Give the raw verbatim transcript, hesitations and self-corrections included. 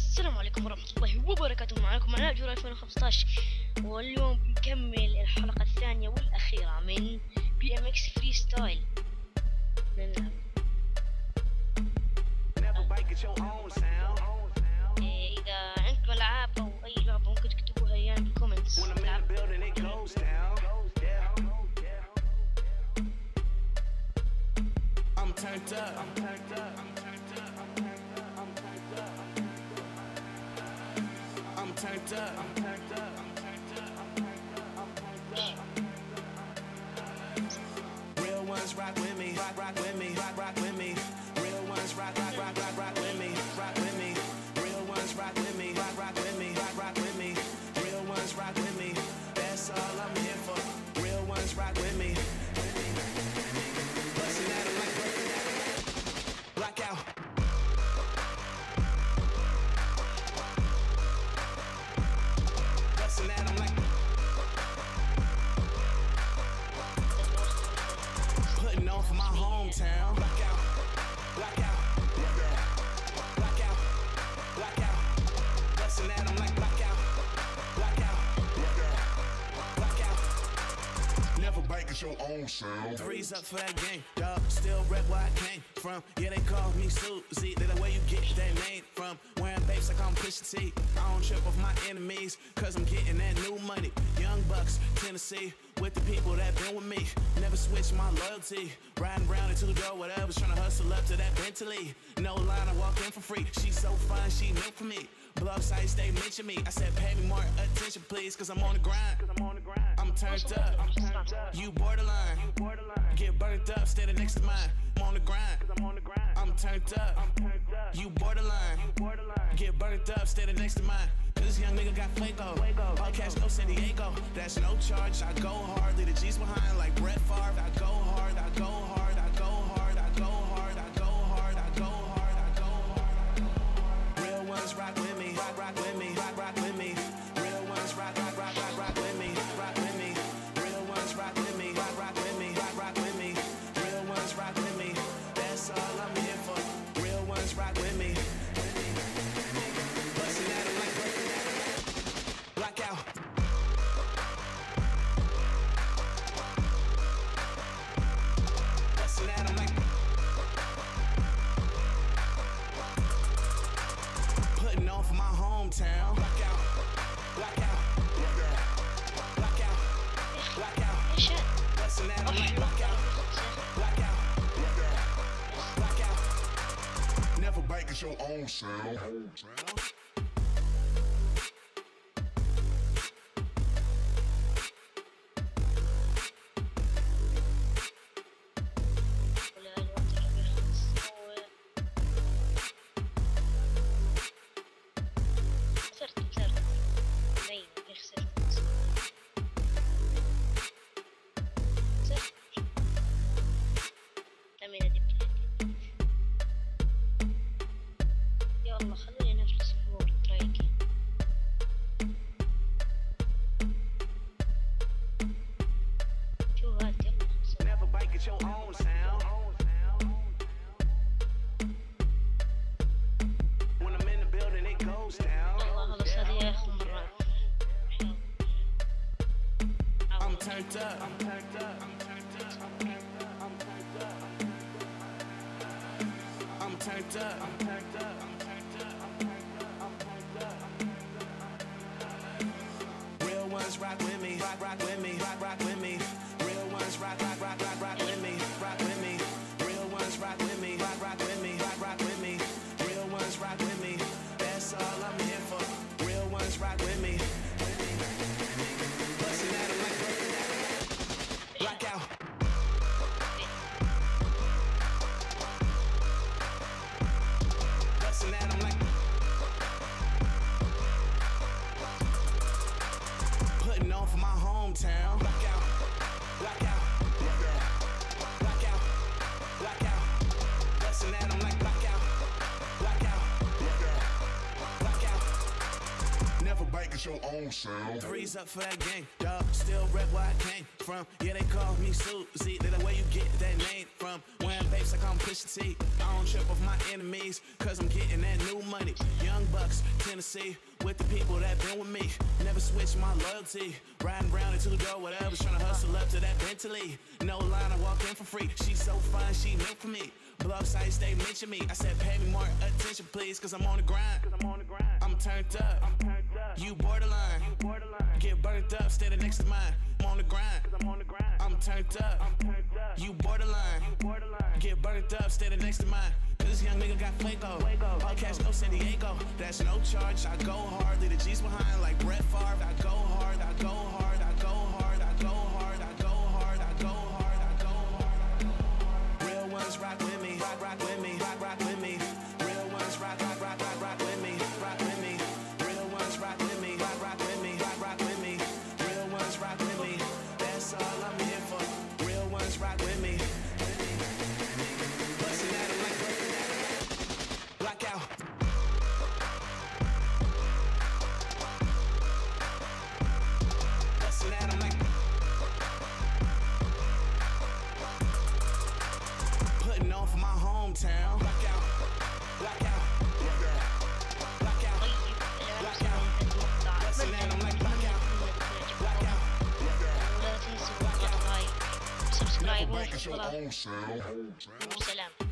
السلام عليكم ورحمة الله وبركاته. معكم علاء جورا ألفين وخمسطعش، واليوم نكمل الحلقة الثانية والأخيرة من بي ام اكس فري ستايل. نلعب إذا عندكم ألعاب أو أي لعبة ممكن تكتبوها يعني بالكومنتس. I'm turned up. I'm turned up. I'm turned up. I'm turned up. I'm turned up. I'm turned up. I'm turned up. Real ones rock with me. Rock, rock with me. Rock, rock with me. Real ones rock, rock, rock, rock, rock with me. Rock with me. Real ones rock with me. Rock, rock with me. Rock, rock with me. Real ones rock with me. That's all I'm here for. Real ones rock with me. Bustin' at 'em like blackout. Bustin' at 'em like putting on for my hometown. Blackout, blackout, blackout, blackout. Bustin' at 'em like blackout, blackout, blackout. Never bank is your own sound. Threes up for that game, dog. Still rep where I came from. Yeah, they call me Susie. They're the way you get that name from. Wearing babes like I'm Pusha T. I don't trip off my enemies, cause I'm getting that new money. Young Bucks, Tennessee, with the people that been with me. Never switch my loyalty. Riding around in two-door, whatever, trying to hustle up to that Bentley. No line, I walk in for free. She's so fine, she meant for me. Blog sites, they mention me. I said, pay me more attention, please, cause I'm on the grind. I'm turned up. You borderline. Get burnt up, standing next to mine. I'm on the grind. I'm turned up. You borderline. Get burnt up, standing next to mine. This young nigga got Fuego. All cash, no San Diego. That's no charge. I go hard. Leave the G's behind like Brett Favre. I go hard. I go hard. I go hard. I go hard. I go hard. I go hard. I go hard. Real ones rock with me. Rock, rock with me. Rock, rock with me. Real ones rock, rock, rock, rock, rock with me. Rock with me. Real ones rock with me. Rock, rock with me. Rock, rock with me. Real ones rock with me. That's all I'm here for. Real ones rock with me. Bustin' at 'em like blackout. Bustin' at 'em like putting on for my hometown. Blackout, blackout, blackout, blackout. Bustin' at 'em like blackout, blackout, blackout. Never bank is your own sound. يلا خلينا نفس الفور ترايكي. شو هاد يلا Never bike at your own sound. When I'm in the building, it goes down. والله خلص هذه آخر مرة. I'm turned up. I'm turned up. I'm turned up. I'm turned up. I'm turned up. I'm turned up. I'm turned up. I'm turned up. Real ones rock with me. Rock, rock with me. Rock, rock with me. Real ones rock, rock, rock, rock, rock with me. Rock with me. Real ones rock with me. Rock, rock with me. Rock, rock with me. Real ones rock with me. That's all I'm here for. Real ones rock with me. Bustin' at 'em like blackout. Bustin' at 'em like putting on for my hometown. Blackout, blackout, blackout, blackout. Bustin' at 'em like blackout, blackout, blackout. Never bank is your own sound. Threes up for that game, dog. Still rep where I came from. Yeah, they call me Susie. They're the way you get that name from. Wearing babes like I'm Pusha T. I don't trip off my enemies, cause I'm getting that new money. Young Bucks, Tennessee, with the people that been with me. Never switch my loyalty. Riding around in two-door, whatever, trying to hustle up to that Bentley. No line, I walk in for free. She so fine, she meant for me. Blog sites, they mention me. I said, pay me more attention, please, cause I'm on the grind. Cause I'm on the grind. I'm turned up. I'm turned up. You borderline. You borderline. Get burnt up, standing next to mine. I'm on the grind. Cause I'm on the grind. I'm turned up. I'm turned up. You borderline. You borderline. Get burnt up, standing next to mine. Cause this young nigga got Fuego. All cash, no San Diego. That's no charge. I go hard. Leave the G's behind like Brett Favre. I go hard. I go hard. I go hard. I go hard. I go hard. I go hard. I go hard. Real ones rock with me. Rock, rock with me. Rock, rock with me. Real ones rock, rock, rock, rock, rock with me. Rock with me. Real ones rock with me. Rock, rock with me. Rock, rock with me. Real ones rock with me. That's all I'm here for. Real ones rock with me. Bustin' at 'em like bustin' at 'em. Blackout. Bustin' at 'em like. Putting on for my hometown. Blackout. Blackout. Blackout. Blackout. Bustin' at 'em like blackout. Blackout. ولا تنسوا اللايك سبسكرايب Never make it your واشتراك own sound. وسلام.